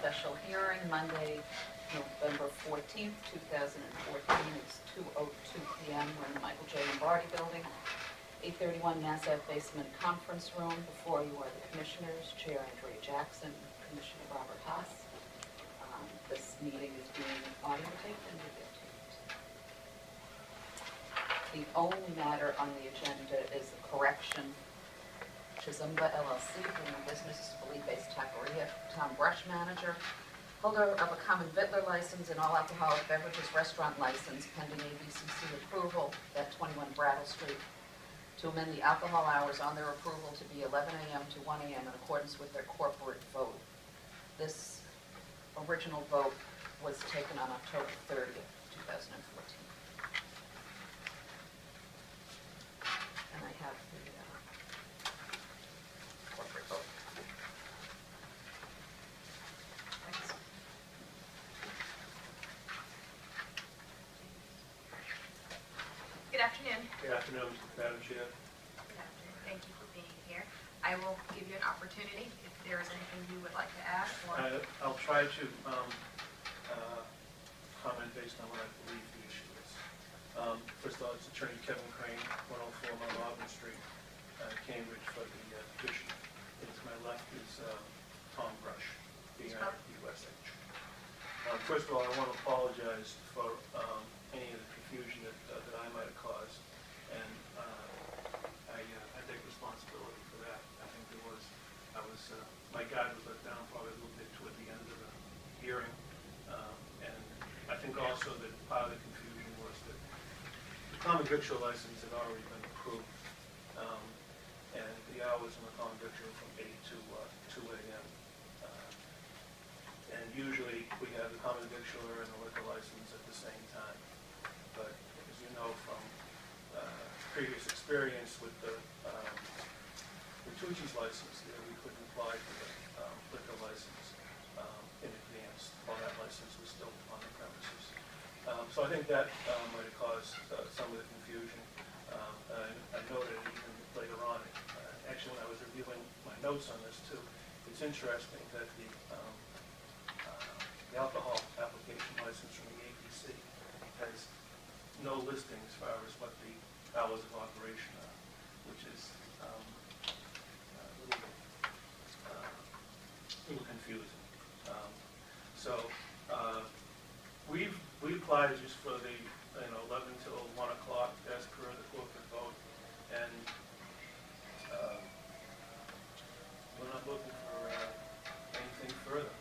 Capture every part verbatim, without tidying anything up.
special hearing, Monday, November fourteenth, two thousand fourteen. It's two oh two p m We're in the Michael J. Lombardi Building, eight thirty-one Mass Ave Basement Conference Room. Before you are the commissioners, Chair Andrea Jackson, Commissioner Robert Haas. Um, this meeting is being audio taped and videotaped. The only matter on the agenda is the correction. Chizumba L L C, doing business as Felipe's Taqueria, Tom Brush Manager, holder of a common Vittler license and all alcoholic beverages restaurant license pending A B C C approval at twenty-one Brattle Street, to amend the alcohol hours on their approval to be eleven a m to one a m in accordance with their corporate vote. This original vote was taken on October thirtieth, two thousand fourteen. And I have the uh, corporate vote. Thanks. Good afternoon. Good afternoon, Madam Chair. Good afternoon. Thank you for being here. I will give you an opportunity if there is anything you would like to ask. Or I, I'll try to um, uh, comment based on what I believe the issue is. Um, first of all, it's Attorney Kevin Crane, one oh four Mount Auburn Street, uh, Cambridge, for the uh, petition. And to my left is uh, Tom Brush, B R U S H. Um, first of all, I want to apologize for um, any of the confusion that, uh, that I might have caused, and uh, I, uh, I take responsibility for that. I think there was, I was, uh, my guard was let down probably a little bit toward the end of the hearing, um, and I think also that part of the confusion was that the common victual license had already been approved, um, and the hours on the common victual from eight to uh, two a m And usually we have the common victualler and the liquor license at the same time. But as you know from uh, previous experience with the um, the Tucci's license, you know, we couldn't apply for the um, liquor license um, in advance while that license was still on the premises. Um, so I think that um, might have caused uh, some of the confusion. Um, I, I noted it even later on. Uh, actually, when I was reviewing my notes on this too, it's interesting that the um, the alcohol application license from the A B C has no listing as far as what the hours of operation are, which is um, a little, uh, little confusing. Um, so uh, we've we applied just for the you know eleven till one o'clock as per the corporate vote, and uh, we're not looking for uh, anything further.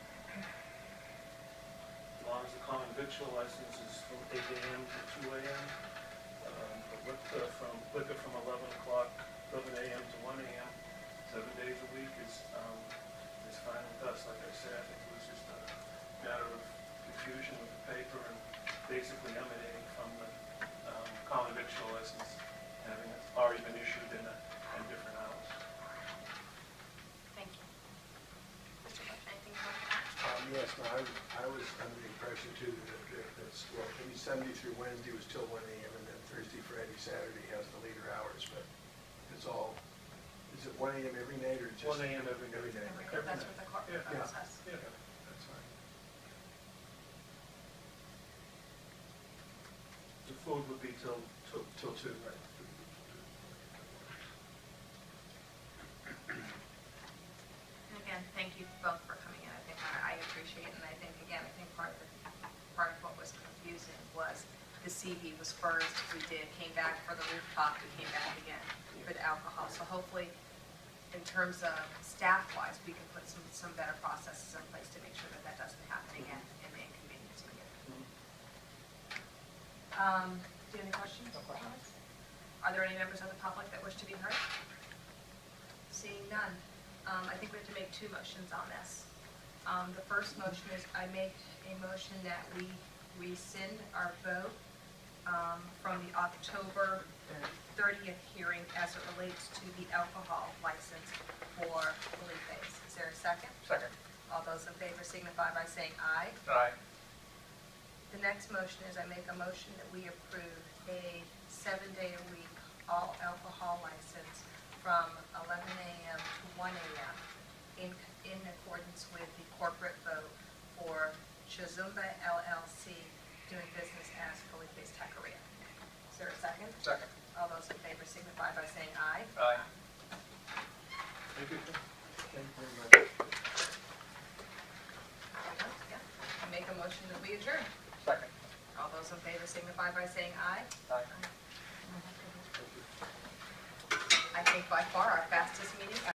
As long as the common victual license is from eight a m to two a m Um, but liquor from, liquor from eleven o'clock, eleven a m to one a m, seven days a week is um, is fine with us. Like I said, I think it was just a matter of confusion with the paper and basically emanating from the um, common victual license having already been issued in, a, in different hours. thank you. Mister Bush, anything you want to add? Um, yes, no, I, I was under the impression too that, that that's, well, maybe Sunday through Wednesday was till one a m and then Thursday, Friday, Saturday has the later hours, but it's all, is it one a m every night or just? one a m every, every day. night? Every- That's what the corporate Yeah. vote says. Yeah. That's fine. The food would be till two. Till two, right? And again, thank you both for coming in. I think I, I appreciate it, and I think again, I think part of the, part of what was confusing was the C V was first. We did came back for the rooftop. We came back again for the alcohol. So hopefully, in terms of staff-wise, we can put some some better processes in place to make sure that that doesn't happen again and the inconveniencing it. Um, do you have any questions or comments? Are there any members of the public that wish to be heard? Seeing none, um, I think we have to make two motions on this. Um, the first motion is I make a motion that we rescind our vote um, from the October thirtieth hearing as it relates to the alcohol license for Felipe's. Is there a second? Second. All those in favor signify by saying aye. Aye. The next motion is I make a motion that we approve a seven-day-a-week all alcohol license from eleven a m to one a m in in accordance with the corporate vote Chizumba L L C, doing business as Felipe's Taqueria. Is there a second? Second. All those in favor signify by saying aye. Aye. Thank you. Thank you very much. Yeah. I make a motion that we adjourn. Second. All those in favor signify by saying aye. Aye. I think by far our fastest meeting